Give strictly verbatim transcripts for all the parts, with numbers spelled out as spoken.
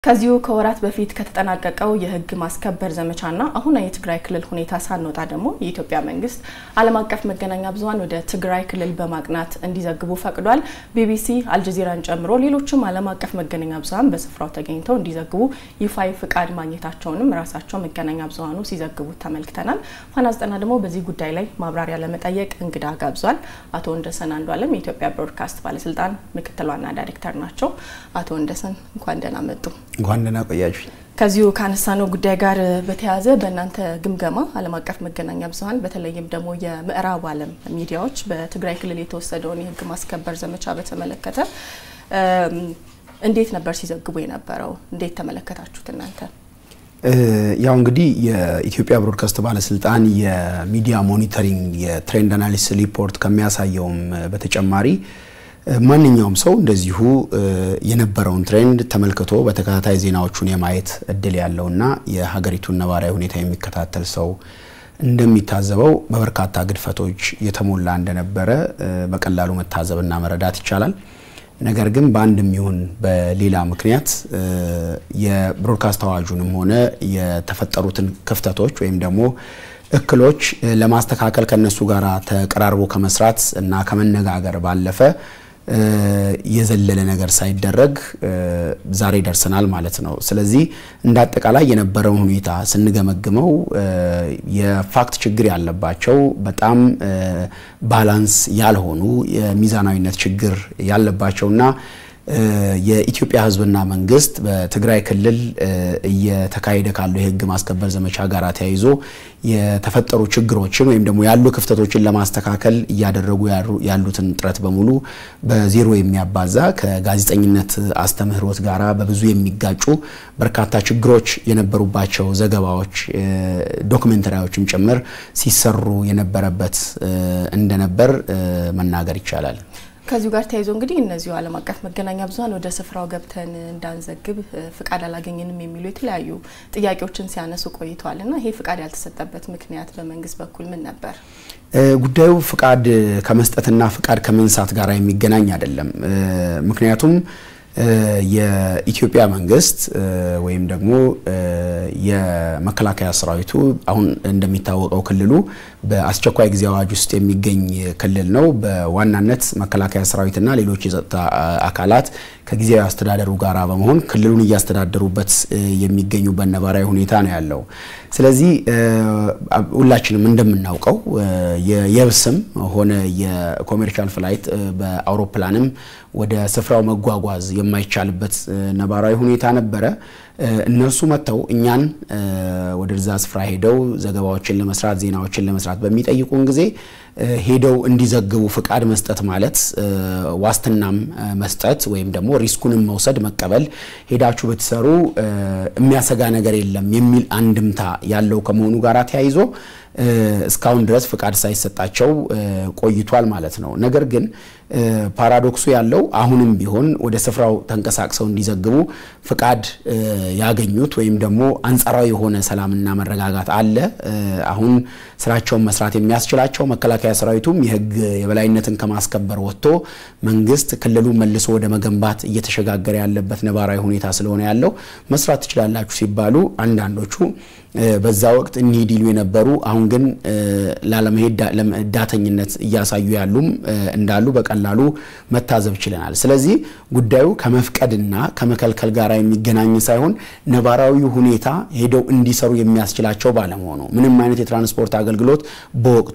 ከዚሁ ከወራት በፊት ከተጠናቀቀው የህግ ማስከበር ዘመቻና አሁን የትግራይ ክልል ሁኔታ ሳንወጣ ደግሞ የኢትዮጵያ መንግስት ዓለም አቀፍ መገናኛ ብዙሃን ወደ ትግራይ ክልል በማቅናት እንዲዘግቡ ፈቅዷል። ቢቢሲ አልጀዚራን ጨምሮ ሌሎችም ዓለም አቀፍ መገናኛ ብዙሃን በስፍራው ተገኝተው እንዲዘግቡ ይፋይ ፍቃድ ማግኘታቸውንም ራሳቸው መገናኛ ብዙሃኑ ሲዘግቡ ተመልክተናል። ፋና ዘጠና ደግሞ በዚህ ጉዳይ ላይ ማብራሪያ ለመጠየቅ እንግዳ ጋብዟል። አቶ ወንደሰን አንዱዓለም የኢትዮጵያ ብሮድካስት ባለስልጣን ምክትል ዋና ዳይሬክተር ናቸው። አቶ ወንደሰን እንኳን ደህና መጡ። እንኳን ደህና ቆያችሁ። ከዚሁ ካነሳነው ጉዳይ ጋር በተያያዘ በእናንተ ግምገማ ዓለም አቀፍ መገናኛ ብዙሃን በተለይም ደግሞ የምዕራብ ዓለም ሚዲያዎች በትግራይ ክልል የተወሰደውን የህግ ማስከበር ዘመቻ በተመለከተ እንዴት ነበር ሲዘግቡ የነበረው? እንዴት ተመለከታችሁት እናንተ? ያው እንግዲህ የኢትዮጵያ ብሮድካስት ባለስልጣን የሚዲያ ሞኒተሪንግ የትሬንድ አናሊሲስ ሪፖርት ከሚያሳየውም በተጨማሪ ማንኛውም ሰው እንደዚሁ የነበረውን ትሬንድ ተመልክቶ በተከታታይ ዜናዎቹን የማየት እድል ያለውና የሀገሪቱን ነባራዊ ሁኔታ የሚከታተል ሰው እንደሚታዘበው በበርካታ ግድፈቶች የተሞላ እንደነበረ በቀላሉ መታዘብና መረዳት ይቻላል። ነገር ግን በአንድም ይሁን በሌላ ምክንያት የብሮድካስት አዋጁንም ሆነ የተፈጠሩትን ክፍተቶች ወይም ደግሞ እክሎች ለማስተካከል ከነሱ ጋራ ተቀራርቦ ከመስራት እና ከመነጋገር ባለፈ የዘለለ ነገር ሳይደረግ ዛሬ ደርሰናል ማለት ነው። ስለዚህ እንዳጠቃላይ የነበረው ሁኔታ ስንገመግመው የፋክት ችግር ያለባቸው በጣም ባላንስ ያልሆኑ የሚዛናዊነት ችግር ያለባቸውና የኢትዮጵያ ህዝብና መንግስት በትግራይ ክልል እየተካሄደ ካለው የህግ ማስከበር ዘመቻ ጋር ተያይዞ የተፈጠሩ ችግሮችን ወይም ደግሞ ያሉ ክፍተቶችን ለማስተካከል ያደረጉ ያሉትን ጥረት በሙሉ በዜሮ የሚያባዛ ከጋዜጠኝነት አስተምህሮት ጋራ በብዙ የሚጋጩ በርካታ ችግሮች የነበሩባቸው ዘገባዎች ዶክመንተሪዎችም ጭምር ሲሰሩ የነበረበት እንደነበር መናገር ይቻላል። ከዚሁ ጋር ተያይዞ እንግዲህ እነዚሁ ዓለም አቀፍ መገናኛ ብዙሃን ወደ ስፍራው ገብተን እንዳንዘግብ ፍቃድ አላገኘንም የሚሉ የተለያዩ ጥያቄዎችን ሲያነሱ ቆይተዋልና ይሄ ፍቃድ ያልተሰጠበት ምክንያት በመንግስት በኩል ምን ነበር? ጉዳዩ ፍቃድ ከመስጠትና ፍቃድ ከመንሳት ጋር የሚገናኝ አይደለም። ምክንያቱም የኢትዮጵያ መንግስት ወይም ደግሞ የመከላከያ ሰራዊቱ አሁን እንደሚታወቀው ክልሉ በአስቸኳይ ጊዜ አዋጅ ውስጥ የሚገኝ ክልል ነው። በዋናነት መከላከያ ሰራዊትና ሌሎች የጸጥታ አካላት ከጊዜያዊ አስተዳደሩ ጋራ በመሆን ክልሉን እያስተዳደሩበት የሚገኙበት ነባራዊ ሁኔታ ነው ያለው። ስለዚህ ሁላችንም እንደምናውቀው የየብስም ሆነ የኮሜርሻል ፍላይት በአውሮፕላንም ወደ ስፍራው መጓጓዝ የማይቻልበት ነባራዊ ሁኔታ ነበረ። እነሱ መተው እኛን ወደዛ ስፍራ ሄደው ዘገባዎችን ለመስራት ዜናዎችን ለመስራት በሚጠይቁን ጊዜ ሄደው እንዲዘግቡ ፍቃድ መስጠት ማለት ዋስትናም መስጠት ወይም ደግሞ ሪስኩንም መውሰድ መቀበል ሄዳችሁ በተሰሩ የሚያሰጋ ነገር የለም የሚል አንድምታ ያለው ከመሆኑ ጋራ ተያይዞ እስካሁን ድረስ ፍቃድ ሳይሰጣቸው ቆይቷል ማለት ነው። ነገር ግን ፓራዶክሱ ያለው አሁንም ቢሆን ወደ ስፍራው ተንቀሳቅሰው እንዲዘግቡ ፍቃድ ያገኙት ወይም ደግሞ አንጻራዊ የሆነ ሰላምና መረጋጋት አለ። አሁን ስራቸውን መስራት የሚያስችላቸው መከላከያ ሰራዊቱም የህግ የበላይነትን ከማስከበር ወጥቶ መንግስት ክልሉ መልሶ ወደ መገንባት እየተሸጋገረ ያለበት ነባራዊ ሁኔታ ስለሆነ ያለው መስራት ትችላላችሁ ሲባሉ አንዳንዶቹ በዛ ወቅት እንሂዲሉ የነበሩ አሁን ግን ላለመሄድ ዳተኝነት እያሳዩ ያሉም እንዳሉ በቀላሉ መታዘብ ይችላል። ስለዚህ ጉዳዩ ከመፍቀድና ከመከልከል ጋር የሚገናኝ ሳይሆን ነባራዊ ሁኔታ ሄደው እንዲሰሩ የሚያስችላቸው ባለመሆኑ ምንም አይነት የትራንስፖርት አገልግሎት በወቅቱ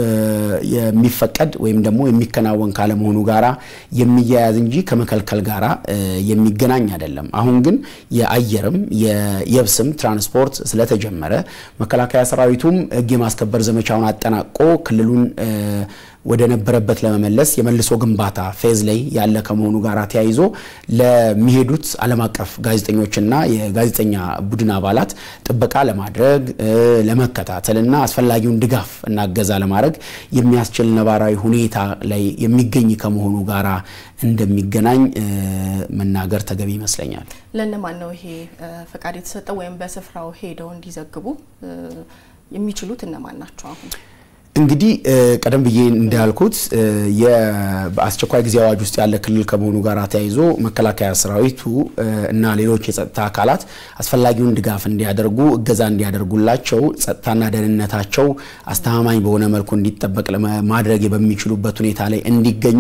የሚፈቀድ ወይም ደግሞ የሚከናወን ካለ መሆኑ ጋራ የሚያያዝ እንጂ ከመከልከል ጋራ የሚገናኝ አይደለም። አሁን ግን የአየርም የየብስም ትራንስፖርት ስለተጀመረ መከላከያ ሰራዊቱም ህግ የማስከበር ዘመቻውን አጠናቆ ክልሉን ወደ ነበረበት ለመመለስ የመልሶ ግንባታ ፌዝ ላይ ያለ ከመሆኑ ጋር ተያይዞ ለሚሄዱት ዓለም አቀፍ ጋዜጠኞችና የጋዜጠኛ ቡድን አባላት ጥበቃ ለማድረግ ለመከታተልና አስፈላጊውን ድጋፍ እና እገዛ ለማድረግ የሚያስችል ነባራዊ ሁኔታ ላይ የሚገኝ ከመሆኑ ጋር እንደሚገናኝ መናገር ተገቢ ይመስለኛል። ለነማን ነው ይሄ ፍቃድ የተሰጠው ወይም በስፍራው ሄደው እንዲዘግቡ የሚችሉት እነማን ናቸው? አሁን እንግዲህ ቀደም ብዬ እንዳልኩት የአስቸኳይ ጊዜ አዋጅ ውስጥ ያለ ክልል ከመሆኑ ጋር ተያይዞ መከላከያ ሰራዊቱ እና ሌሎች የጸጥታ አካላት አስፈላጊውን ድጋፍ እንዲያደርጉ እገዛ እንዲያደርጉላቸው ጸጥታና ደህንነታቸው አስተማማኝ በሆነ መልኩ እንዲጠበቅ ለማድረግ በሚችሉበት ሁኔታ ላይ እንዲገኙ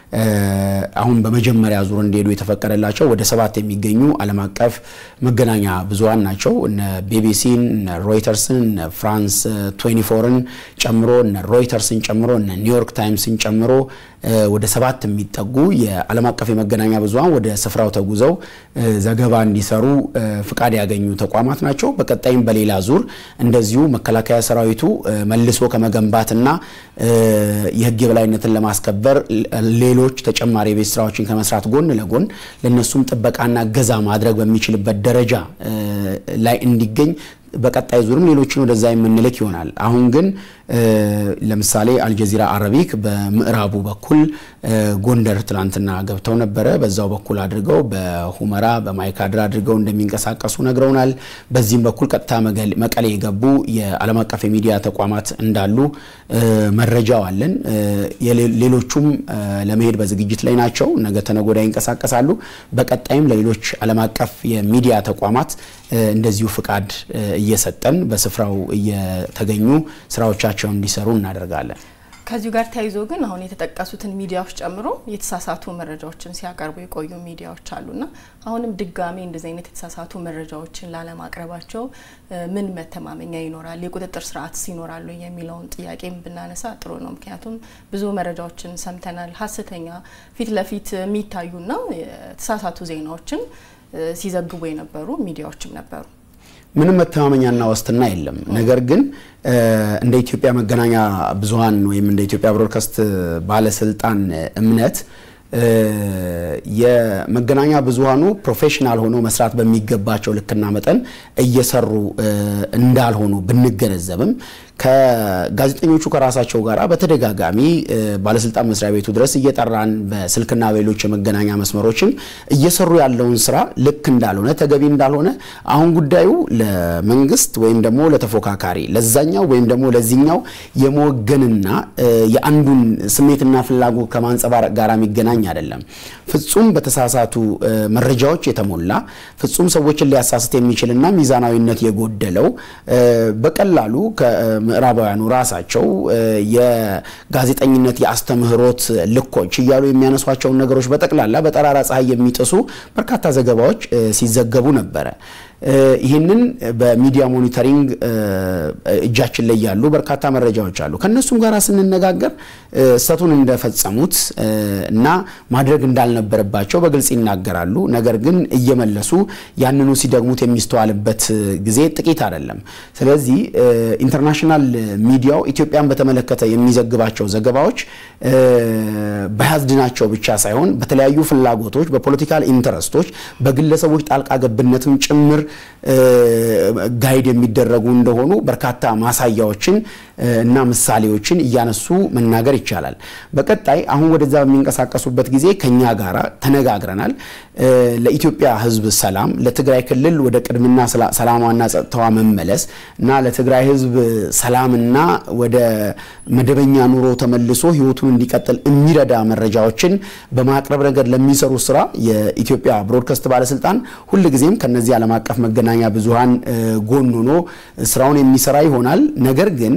አሁን በመጀመሪያ ዙር እንዲሄዱ የተፈቀደላቸው ወደ ሰባት የሚገኙ ዓለም አቀፍ መገናኛ ብዙሃን ናቸው እነ ቢቢሲን እነ ሮይተርስን እነ ፍራንስ ሃያ አራትን ጨምሮ እነ ሮይተርስን ጨምሮ እነ ኒውዮርክ ታይምስን ጨምሮ ወደ ሰባት የሚጠጉ የዓለም አቀፍ የመገናኛ ብዙሃን ወደ ስፍራው ተጉዘው ዘገባ እንዲሰሩ ፍቃድ ያገኙ ተቋማት ናቸው በቀጣይም በሌላ ዙር እንደዚሁ መከላከያ ሰራዊቱ መልሶ ከመገንባትና የህግ የበላይነትን ለማስከበር ሌሎች ተጨማሪ ቤት ስራዎችን ከመስራት ጎን ለጎን ለነሱም ጥበቃና ገዛ ማድረግ በሚችልበት ደረጃ ላይ እንዲገኝ በቀጣይ ዙርም ሌሎችን ወደዛ የምንልክ ይሆናል አሁን ግን ለምሳሌ አልጀዚራ አረቢክ በምዕራቡ በኩል ጎንደር ትላንትና ገብተው ነበር በዛው በኩል አድርገው በሁመራ በማይካድራ አድርገው እንደሚንቀሳቀሱ ነግረውናል በዚህም በኩል ቀጥታ መቀሌ የገቡ የዓለም አቀፍ ሚዲያ ተቋማት እንዳሉ መረጃው አለን ሌሎቹም ለመሄድ በዝግጅት ላይ ናቸው ነገ ተነጎዳ ይንቀሳቀሳሉ በቀጣይም ለሌሎች ዓለም አቀፍ የሚዲያ ተቋማት እንደዚሁ ፍቃድ እየሰጠን በስፍራው እየተገኙ ስራዎቻቸው እንዲሰሩ እናደርጋለን ከዚሁ ጋር ታይዞ ግን አሁን የተጠቀሱትን ሚዲያዎች ጨምሮ የተሳሳቱ መረጃዎችን ሲያቀርቡ የቆዩ ሚዲያዎች አሉና አሁንም ድጋሚ እንደዚህ አይነት የተሳሳቱ መረጃዎችን ላለማቅረባቸው ምን መተማመኛ ይኖራል የቁጥጥር ስርዓት ሲኖራሉ የሚለውን ጥያቄም ብናነሳ ጥሩ ነው ምክንያቱም ብዙ መረጃዎችን ሰምተናል ሐሰተኛ ፊት ለፊት የሚታዩና የተሳሳቱ ዜናዎችን ሲዘግቡ የነበሩ ሚዲያዎችም ነበሩ ምንም መተማመኛና ዋስትና የለም ነገር ግን እንደ ኢትዮጵያ መገናኛ ብዙሃን ወይም እንደ ኢትዮጵያ ብሮድካስት ባለስልጣን እምነት የመገናኛ ብዙሃኑ ፕሮፌሽናል ሆኖ መስራት በሚገባቸው ልክና መጠን እየሰሩ እንዳልሆኑ ብንገነዘብም ከጋዜጠኞቹ ከራሳቸው ጋራ በተደጋጋሚ ባለስልጣን መስሪያ ቤቱ ድረስ እየጠራን በስልክና በሌሎች የመገናኛ መስመሮችን እየሰሩ ያለውን ስራ ልክ እንዳልሆነ ተገቢ እንዳልሆነ አሁን ጉዳዩ ለመንግስት ወይም ደግሞ ለተፎካካሪ ለዛኛው ወይም ደግሞ ለዚህኛው የመወገንና የአንዱን ስሜትና ፍላጎት ከማንጸባረቅ ጋራ የሚገናኝ አይደለም ፍጹም በተሳሳቱ መረጃዎች የተሞላ ፍጹም ሰዎችን ሊያሳስት የሚችልና ሚዛናዊነት የጎደለው በቀላሉ ምዕራባውያኑ ራሳቸው የጋዜጠኝነት ያስተምህሮት ልኮች ይያሉ የሚያነሷቸው ነገሮች በጠቅላላ በጠራራ ፀሐይ የሚጥሱ በርካታ ዘገባዎች ሲዘገቡ ነበር ይሄንን በሚዲያ ሞኒተሪንግ እጃችን ላይ ያሉ በርካታ መረጃዎች አሉ ከነሱም ጋራ ስንነጋገር ሰቱን እንደፈጸሙት እና ማድረግ እንዳልነበረባቸው በግልጽ ይናገራሉ ነገር ግን እየመለሱ ያንኑ ሲደግሙት የሚስተዋልበት ጊዜ ጥቂት አይደለም ስለዚህ ኢንተርናሽናል ሚዲያው ኢትዮጵያን በተመለከተ የሚዘግባቸው ዘገባዎች በሐዝድናቸው ብቻ ሳይሆን በተለያዩ ፍላጎቶች በፖለቲካል ኢንተረስቶች በግለሰቦች ጣልቃ ገብነትም ጭምር ጋይድ የሚደረጉ እንደሆኑ በርካታ ማሳያዎችን እና ምሳሌዎችን ያነሱ መናገር ይቻላል በቀጣይ አሁን ወደዛ በሚንቀሳቀሱበት ጊዜ ከኛ ጋራ ተነጋግረናል ለኢትዮጵያ ህዝብ ሰላም ለትግራይ ክልል ወደ ቅድምና ሰላማና ጸጥታዋ መመለስ እና ለትግራይ ህዝብ ሰላምና ወደ መደበኛ ኑሮ ተመልሶ ህይወቱን እንዲቀጥል የሚረዳ መረጃዎችን በማቅረብ ረገድ ለሚሰሩ ስራ የኢትዮጵያ ብሮድካስት ባለስልጣን ሁሉ ጊዜም ከነዚህ ዓለም አቀፍ መገናኛ ብዙሃን ጎን ሆኖ ስራውን የሚሰራ ይሆናል ነገር ግን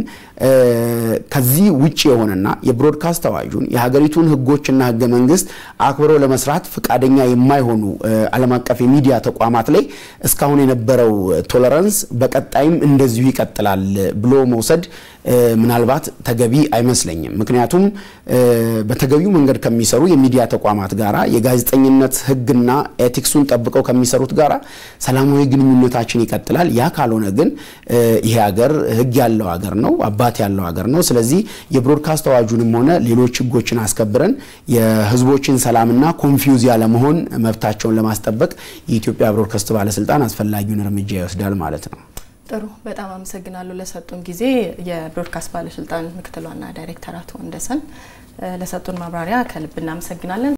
ከዚህ ውጪ የሆነና የብሮድካስት አዋጁን የሀገሪቱን ህጎችና ህገ መንግስት አክብሮ ለመስራት ፍቃደኛ የማይሆኑ ዓለም አቀፍ የሚዲያ ተቋማት ላይ እስካሁን የነበረው ቶለራንስ በቀጣይም እንደዚሁ ይቀጥላል ብሎ መውሰድ ምናልባት ተገቢ አይመስለኝም ምክንያቱም በተገቢው መንገድ ከሚሰሩ የሚዲያ ተቋማት ጋራ የጋዜጠኝነት ህግና ኤቲክሱን ጠብቀው ከሚሰሩት ጋራ ሰላማዊ ግንኙነታችን ይቀጥላል ያ ካልሆነ ግን ይሄ ሀገር ህግ ያለው ሀገር ነው አባት ያለው ሀገር ነው ስለዚህ የብሮድካስት አዋጁንም ሆነ ሌሎች ህጎችን አስከብረን የህዝቦችን ሰላምና ኮንፊውዝ ያለ መሆን መብታቸውን ለማስጠበቅ የኢትዮጵያ ብሮድካስት ባለስልጣን አስፈላጊውን እርምጃ ይወስዳል ማለት ነው ጥሩ በጣም አመሰግናለሁ ለሰጡን ጊዜ የብሮድካስት ባለስልጣን ምክትል ዋና ዳይሬክተር አቶ ወንደሰን ለሰጡን ማብራሪያ ከልብ እናመሰግናለን